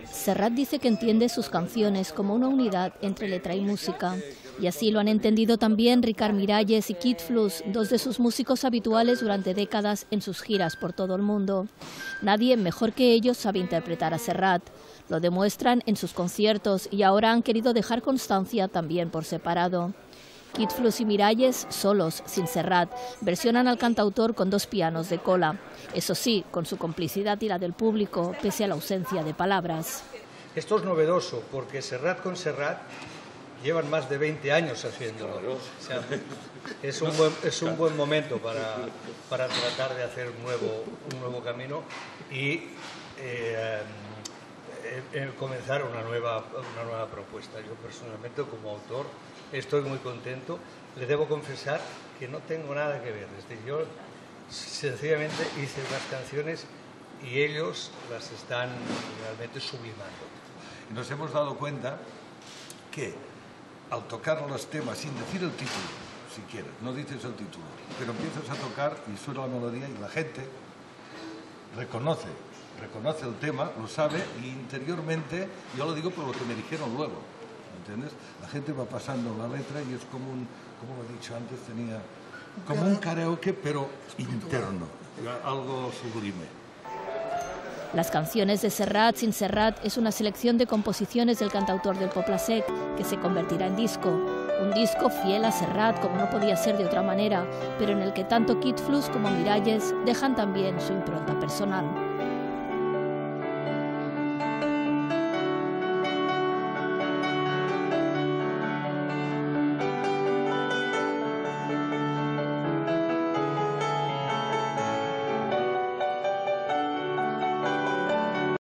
Serrat dice que entiende sus canciones como una unidad entre letra y música. Y así lo han entendido también Ricard Miralles y Kid Flux, dos de sus músicos habituales durante décadas en sus giras por todo el mundo. Nadie mejor que ellos sabe interpretar a Serrat. Lo demuestran en sus conciertos y ahora han querido dejar constancia también por separado. Kid Flux y Miralles, solos, sin Serrat, versionan al cantautor con dos pianos de cola. Eso sí, con su complicidad y la del público, pese a la ausencia de palabras. Esto es novedoso, porque Serrat con Serrat llevan más de 20 años haciéndolo. O sea, es un buen momento para tratar de hacer un nuevo camino y comenzar una nueva propuesta. Yo personalmente, como autor, estoy muy contento. Le debo confesar que no tengo nada que ver. Es decir, yo sencillamente hice unas canciones y ellos las están realmente sublimando. Nos hemos dado cuenta que al tocar los temas, sin decir el título, si quieres, no dices el título, pero empiezas a tocar y suena la melodía y la gente reconoce el tema, lo sabe, y interiormente, yo lo digo por lo que me dijeron luego, ¿entiendes? La gente va pasando la letra y es como como lo he dicho antes, tenía como un karaoke, pero interno, algo sublime. Las canciones de Serrat sin Serrat es una selección de composiciones del cantautor del Poble Sec, que se convertirá en disco. Un disco fiel a Serrat, como no podía ser de otra manera, pero en el que tanto Kid Flux como Miralles dejan también su impronta personal.